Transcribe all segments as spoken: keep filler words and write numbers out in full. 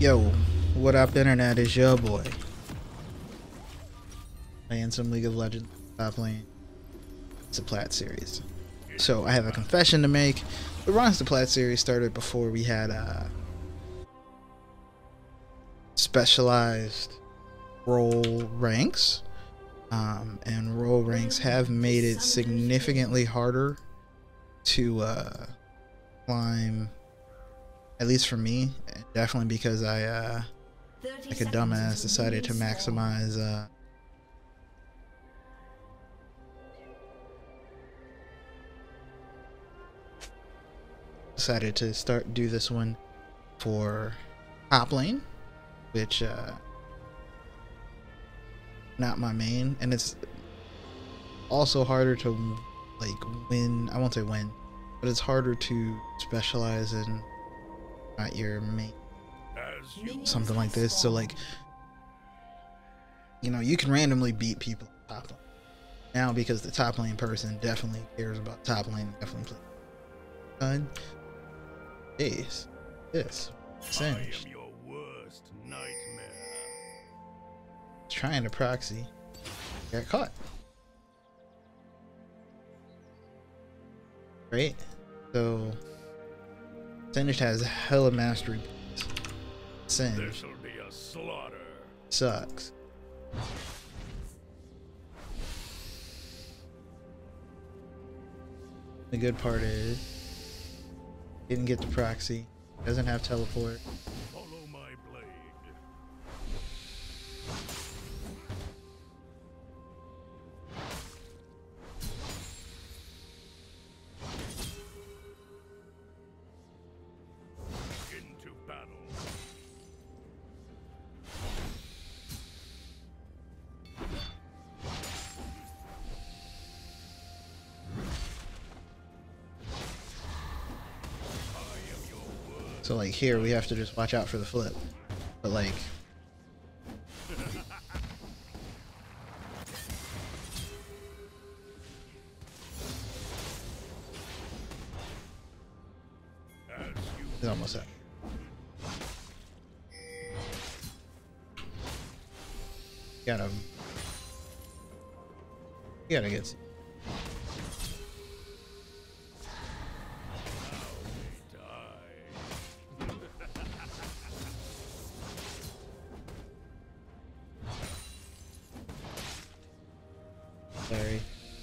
Yo, what up, internet? Is your boy playing some League of Legends top lane. It's a Plat series. So I have a confession to make. The Ron's the Plat series started before we had uh, specialized role ranks, um, and role ranks have made it significantly harder to uh, climb. At least for me, definitely because I, uh, like a dumbass, decided to maximize, uh, decided to start do this one for top lane, which, uh, not my main, and it's also harder to, like, win, I won't say win, but it's harder to specialize in not your main, something like this. So like, you know, you can randomly beat people top lane now because the top lane person definitely cares about top lane and definitely play. Jeez, this singed. Your worst nightmare. Trying to proxy, got caught. Right, so Singed has hella mastery. Singed This'll be a slaughter. sucks. The good part is didn't get the proxy, doesn't have teleport. Follow my blade. Into battle. So like here we have to just watch out for the flip, but like it's almost up. Gotta you gotta get sorry.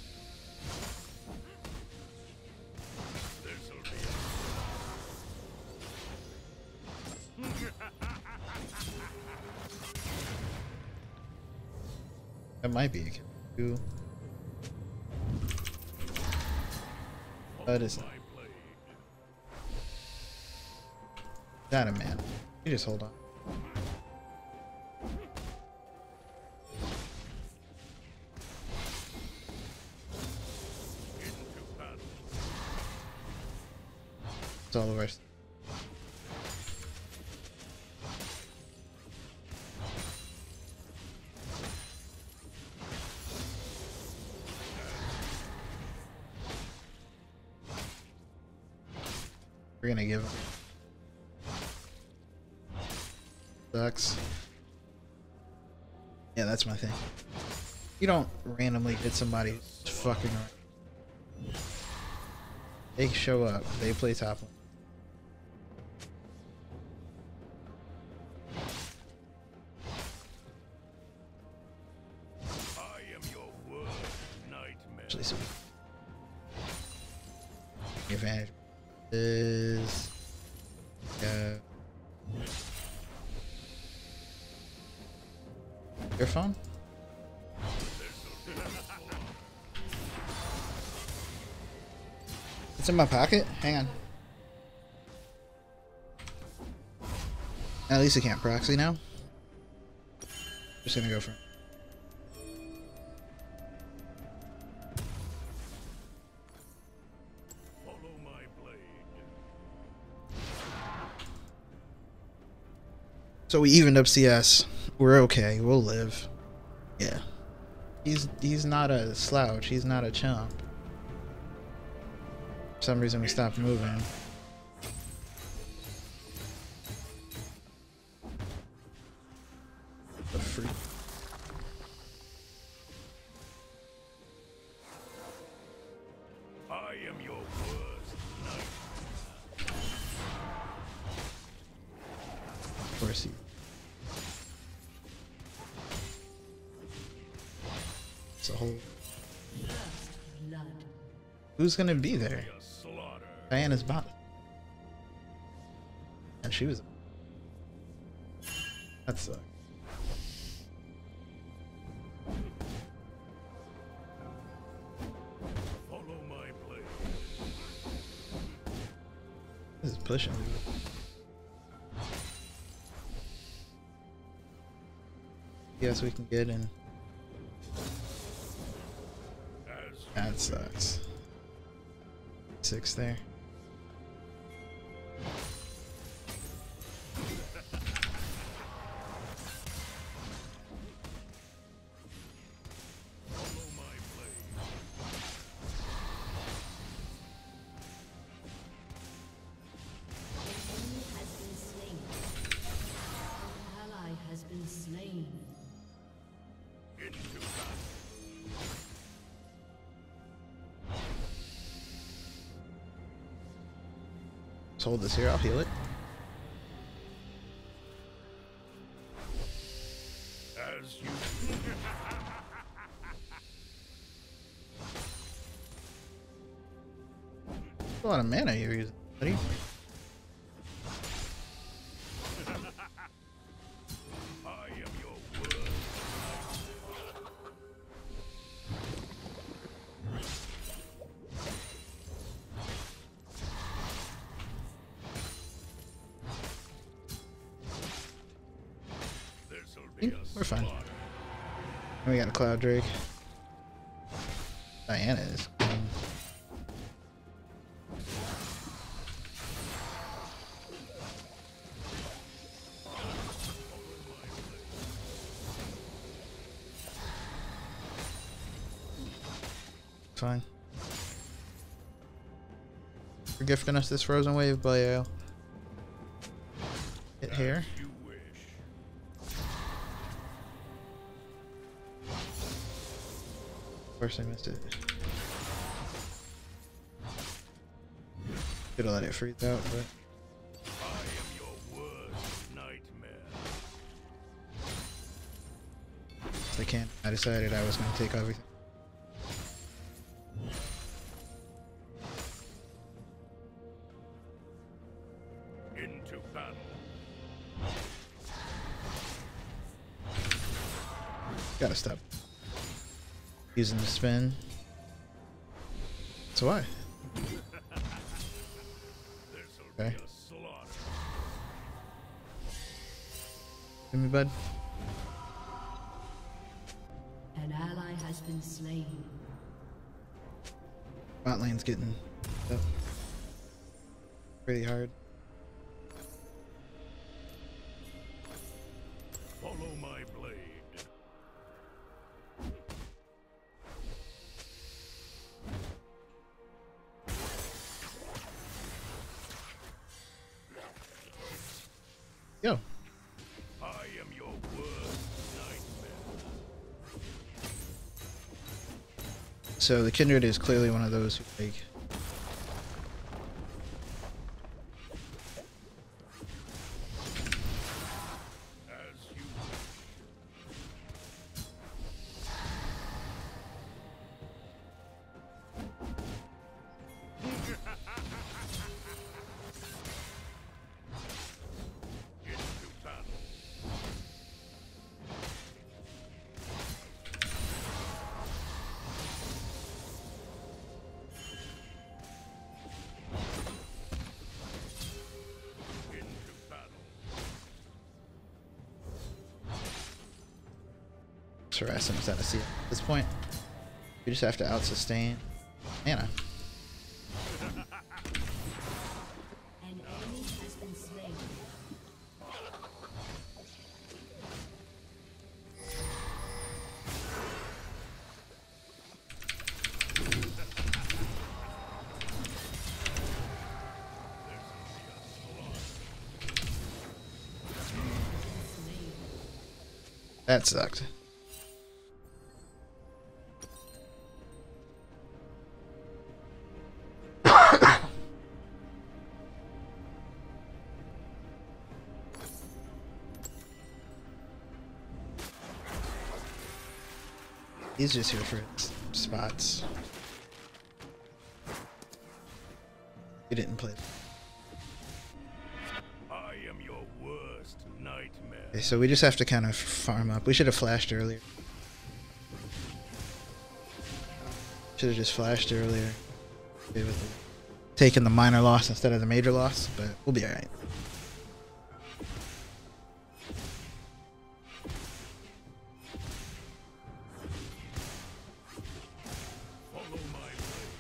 That might be a kill. That is not a man. You just hold on. It's all the rest. We're gonna give him. Sucks. Yeah, that's my thing. You don't randomly hit somebody who's fucking around. They show up, they play top lane. I am your worst nightmare. Actually, so the advantage is uh, your phone. It's in my pocket. Hang on. At least I can't proxy now. Just gonna go for it. Follow my blade. So we evened up C S. We're okay. We'll live. Yeah. He's he's not a slouch. He's not a chump. For some reason we stopped moving. Of course he. It's a whole. Who's gonna be there? Diana's bot. And she was. That sucks. Follow my blade. This is pushing. Yes, we can get in. That sucks. Six there. Let's hold this here, I'll heal it. As you A lot of mana you're using, buddy. I am your word. This'll be a We're fine. slaughter. And we got a Cloud Drake. Diana is. Fine. For gifting us this frozen wave, Blayo. Hit here. You wish. Of course I missed it. Could have let it freeze out, but I am your worst nightmare. they can't. I decided I was going to take everything. Into battle. Gotta stop using the spin. So why? This'll Okay. be a slaughter. Give me, bud. An ally has been slain. Bot lane's getting up pretty hard. Follow my blade. Yo. I am your worst nightmare. So the Kindred is clearly one of those who like As you into battle. Into battle. harassing us out of sea. At this point, we just have to out sustain mana. An enemy has been slain. That sucked. He's just here for his spots. He didn't play. I am your worst nightmare. Okay, so we just have to kind of farm up. We should have flashed earlier. Should have just flashed earlier. Okay, with the, taking the minor loss instead of the major loss, but we'll be alright. Follow my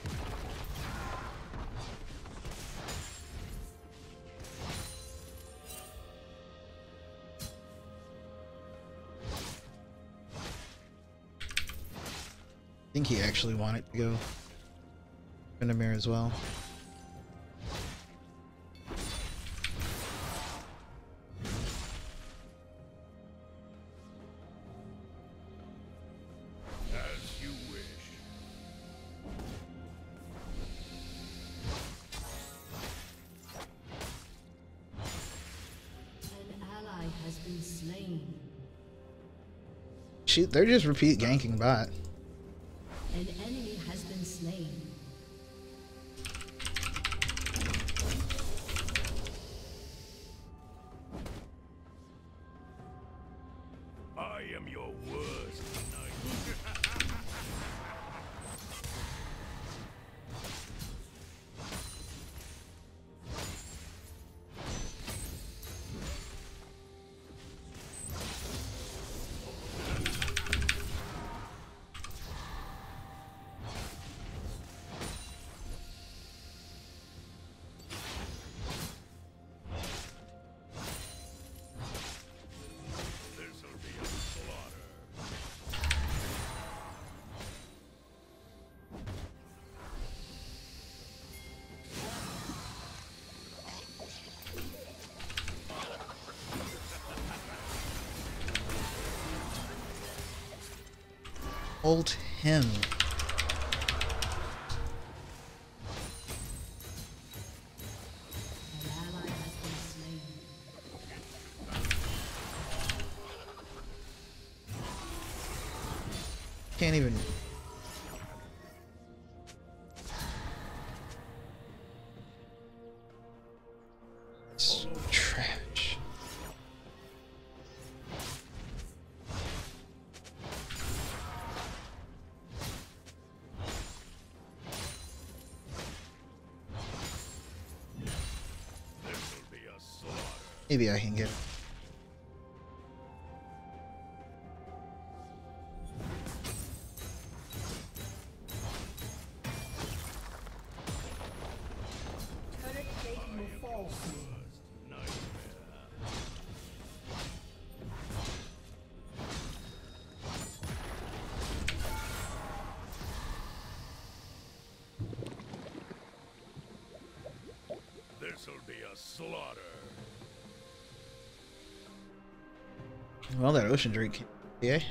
I think he actually wanted to go Vinamir as well. as you wish. An ally has been slain. She, they're just repeat ganking bot. An enemy has been slain. I am your worst nightmare. This'll be a slaughter. Ult him. An ally has been slain. Can't even. It's trash. This'll be a slaughter. Maybe I can get it. Turret plating will fall soon. Nightmare. This'll be a slaughter. Well, that ocean drink. Yeah.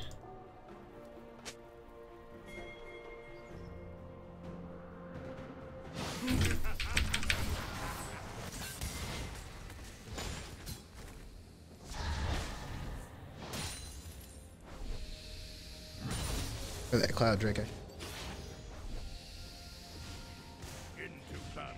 Or that cloud drink. Into battle.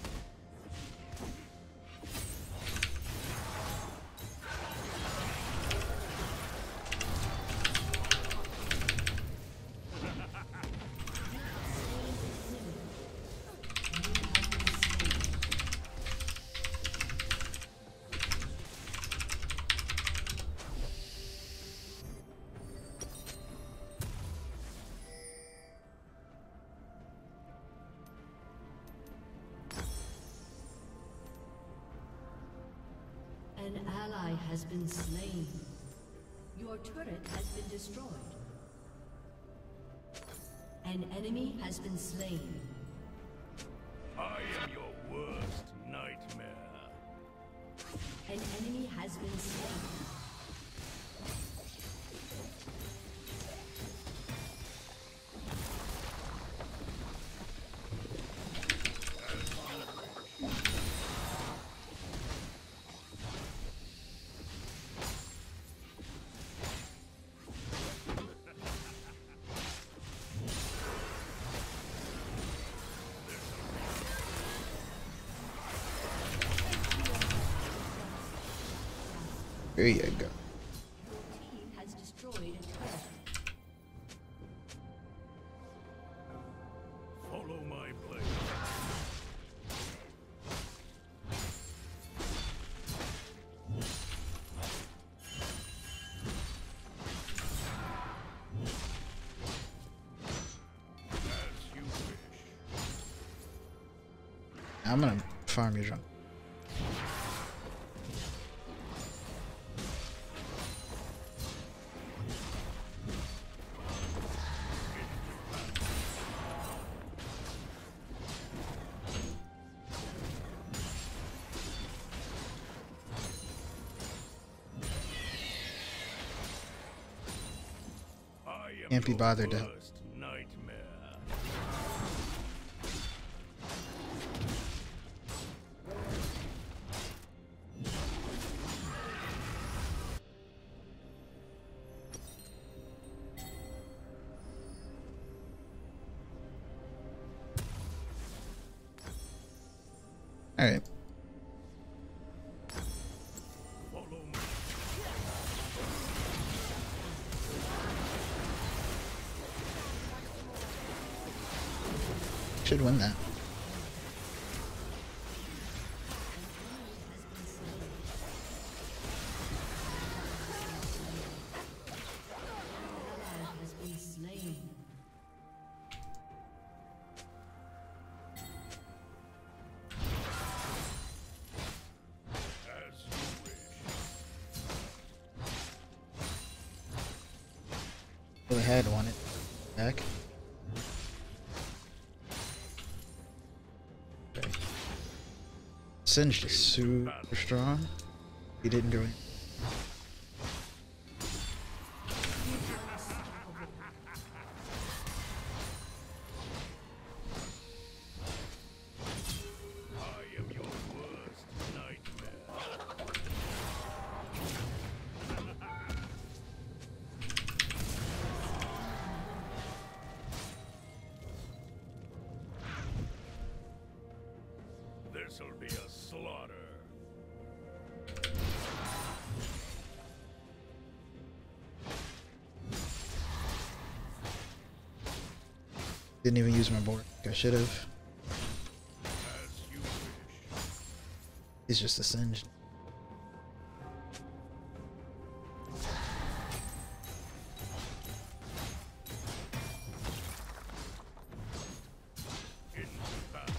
An ally has been slain. Your turret has been destroyed. An enemy has been slain. I am your worst nightmare. An enemy has been slain. There you go. Your team has destroyed a turret. Follow my blade. As you wish. I'm gonna farm your junk. I am Can't be your bothered to help. worst nightmare. Alright. Follow me. Should win that. Ally has been slain. As you wish. Really had to want it back. Okay. Singed is super strong. He didn't go in. I am your worst nightmare. This'll be a slaughter. Didn't even use my board. I should have. As you wish. He's just a singed. Into battle.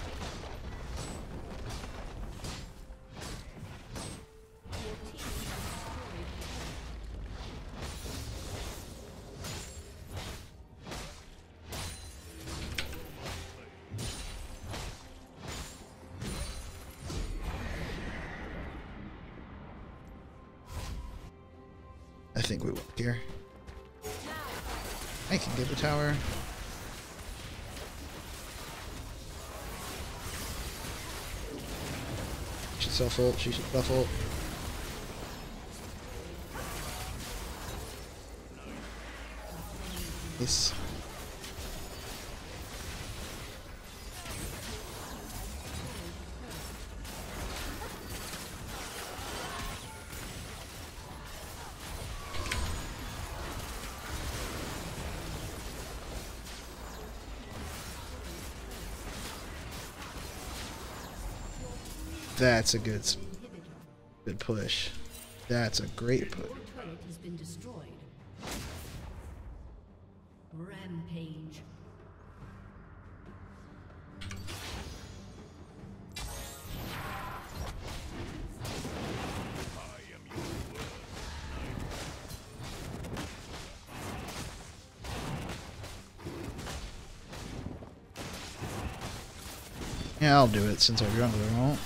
Your team has destroyed I think we will here. I can get the tower. She should self ult. She should self ult. Nice. That's a good, s- inhibitor. good push. That's a great push. Your turret has been destroyed. Rampage. I am your worst Yeah, I'll do it since our jungler won't.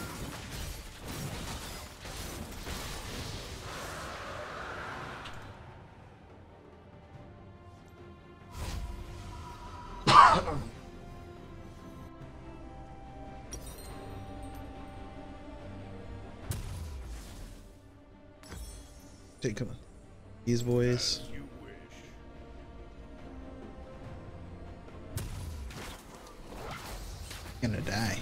Take on these boys. you wish. Gonna die.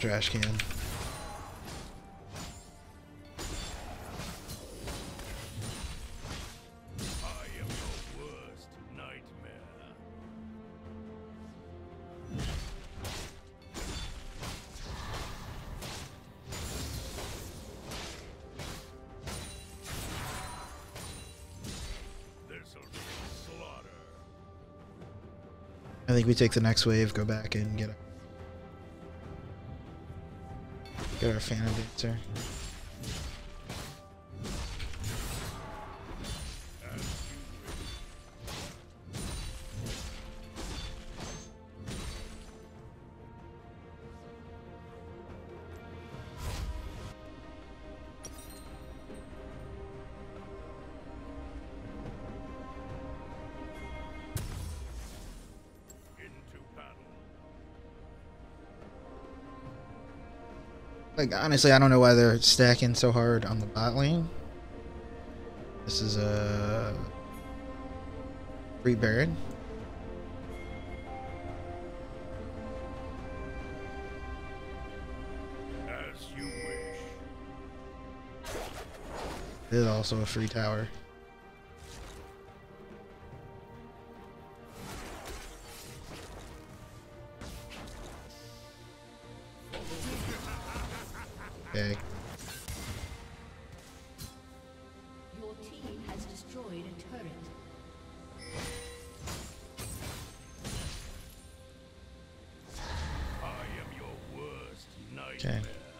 trash can. I am your worst nightmare. This'll be a slaughter. I think we take the next wave, go back and get our, get our Phantom Dancer. Like, honestly, I don't know why they're stacking so hard on the bot lane. This is a free Baron. As you wish. This is also a free tower. Okay. Your team has destroyed a turret. I am your worst nightmare. Okay.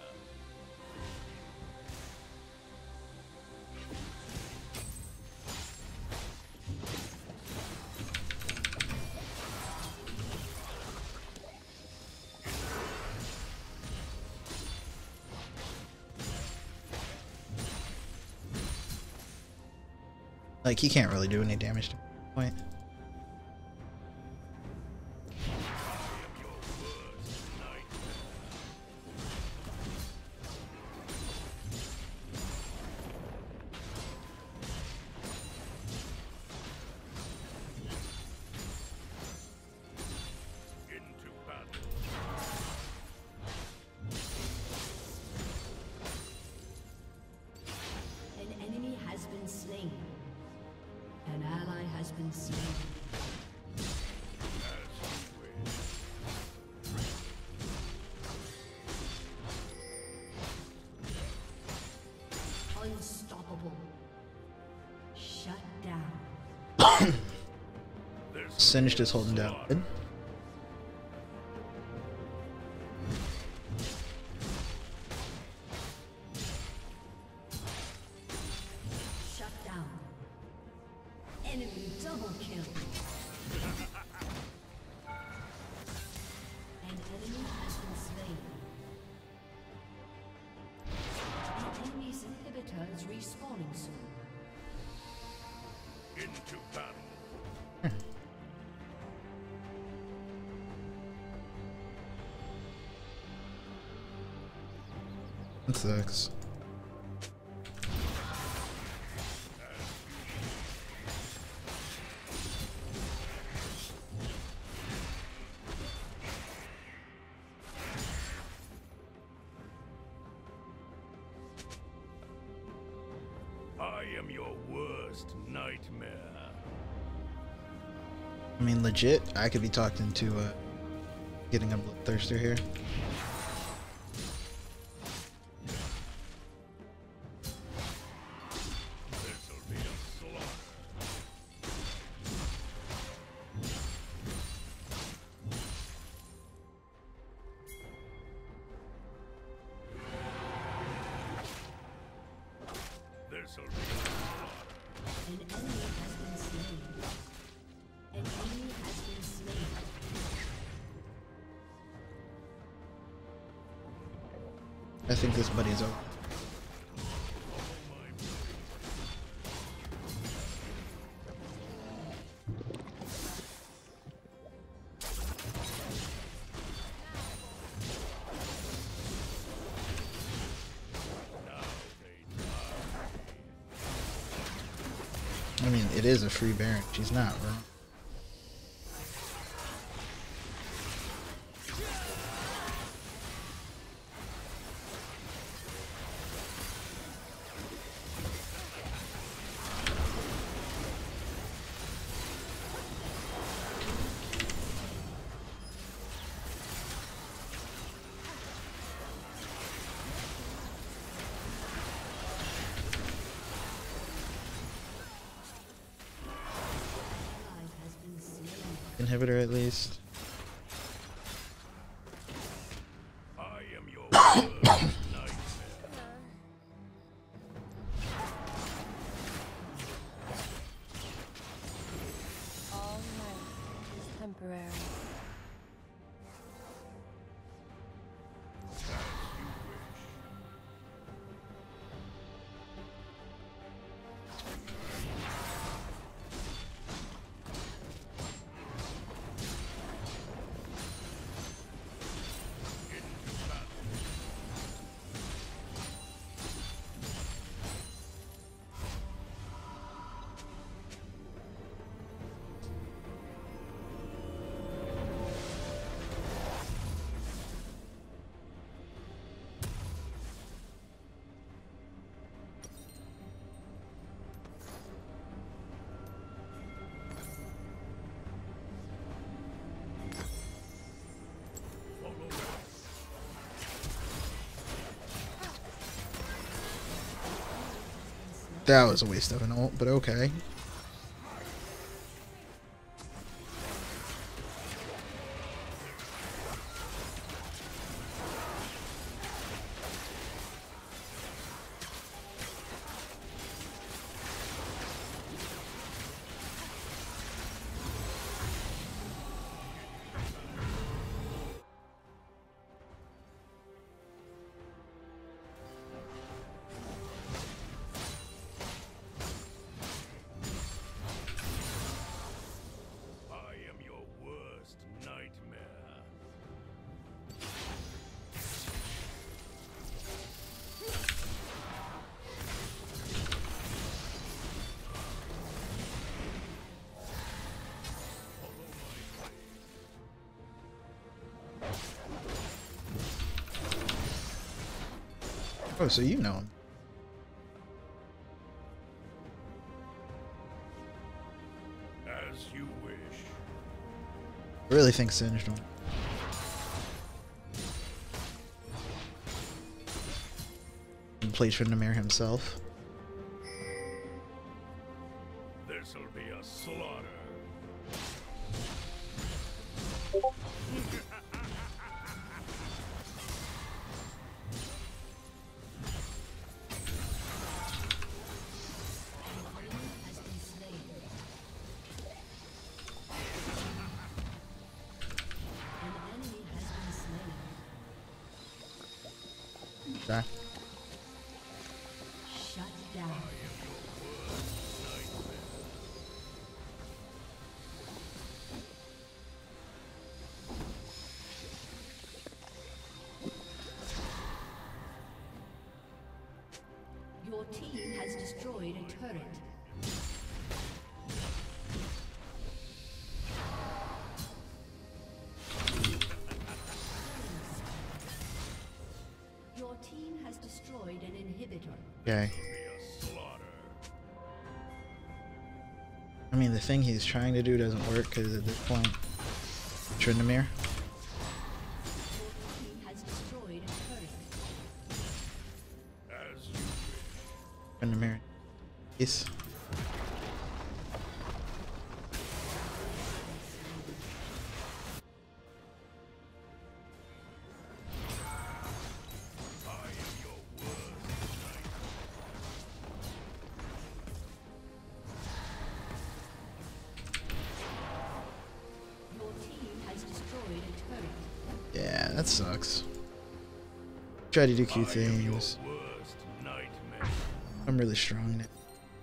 Like, he can't really do any damage to that point. Into battle. An enemy has been slain. An ally has been slain. Unstoppable. Shut down. Singed is holding down. Good. Shut down. Enemy double kill. An enemy has been slain. The enemy's inhibitor is respawning soon. Into battle. That sucks. I am your worst nightmare. I mean, legit, I could be talked into uh, getting a Bloodthirster here. This'll be a slaughter. This'll be a slaughter. An enemy has been slain. An enemy has been slain. I think this buddy's over. I mean, it is a free Baron. She's not wrong. inhibitor at least. I am your worst nightmare. All life is temporary. As you wish. Into battle. Follow us. That was a waste of an ult, but okay. I am your worst nightmare. Oh, so you know him. As you wish. I really think Singed him. And plays for Namir himself. This'll be a slaughter. Has been slain. An enemy has been slain. Okay. Shut down. Your team has destroyed a turret. Your team has destroyed an inhibitor. Okay. Be a slaughter. I mean, the thing he's trying to do doesn't work because at this point, Tryndamere. Your team has destroyed a turret. As you wish. Tryndamere. Yes. I am your worst nightmare. Your team has destroyed a turret. Yeah, that sucks. Try to do cute I am your things. worst nightmare. I'm really strong now.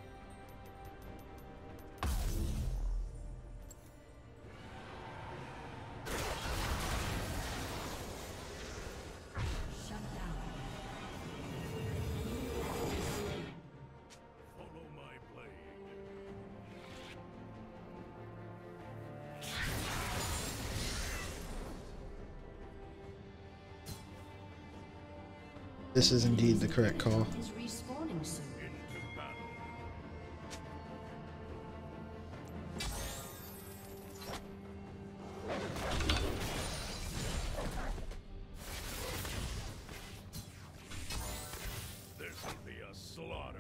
Shut down. Follow my blade. This is indeed the correct call. Is respawning soon. Into battle. This'll be a slaughter.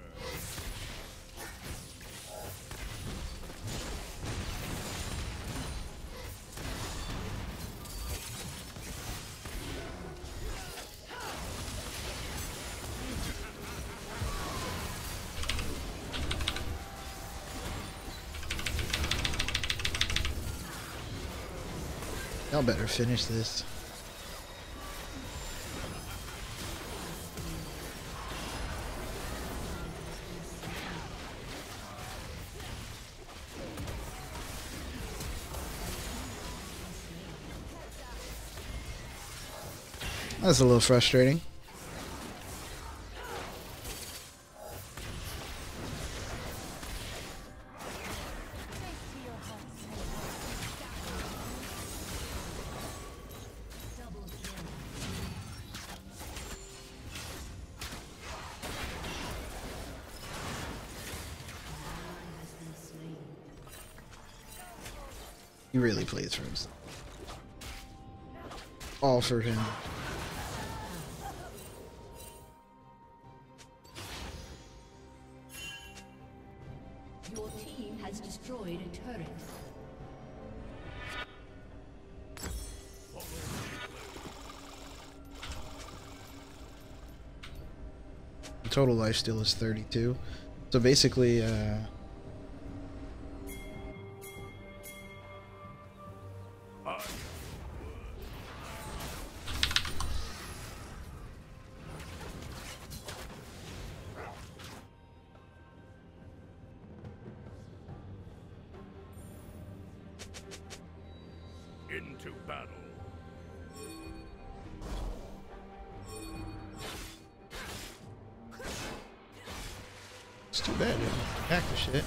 Y'all better finish this. That's a little frustrating. He really plays for himself. All for him. Your team has destroyed a turret. The total lifesteal is thirty-two. So basically, uh... Into battle. it's too bad. Back the shit.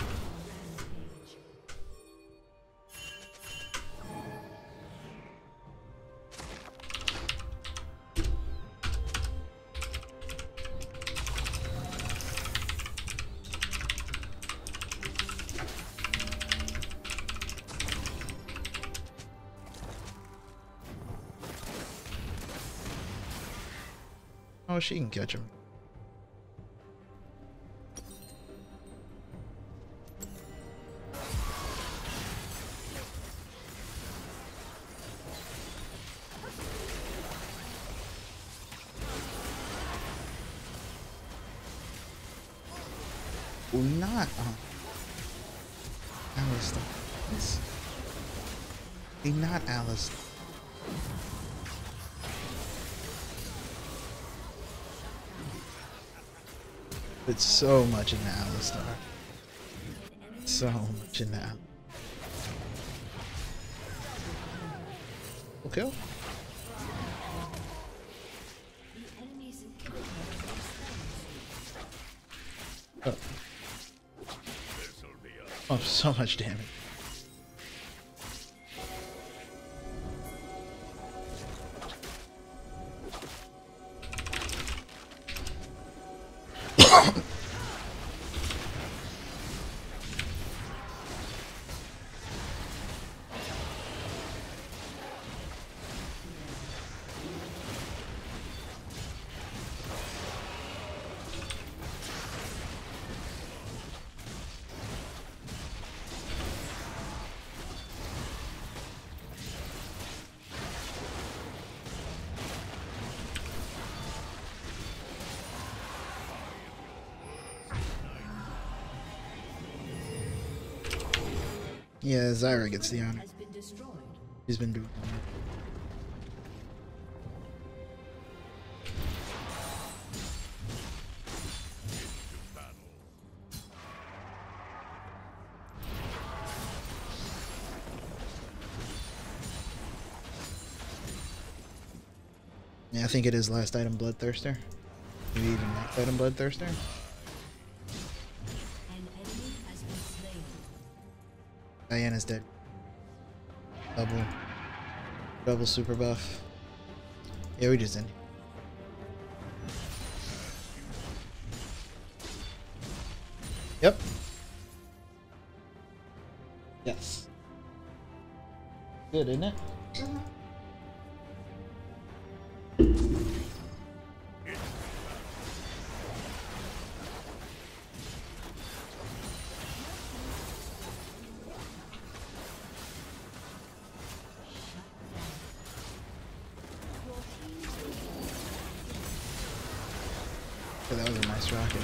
Oh, she can catch him. Well, not uh, Alistair. It's, he not Alistair. It's so much in the Alistar. So much in that. Okay. Oh. Oh, so much damage. Yeah, Zyra gets the honor. He's been doing it. Yeah, I think it is last item Bloodthirster. Maybe even next item Bloodthirster. Diana's dead. Double. Double super buff. Yeah, we just ended. Yep. Yes. Good, isn't it? Oh, that was a nice rocket.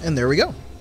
And there we go.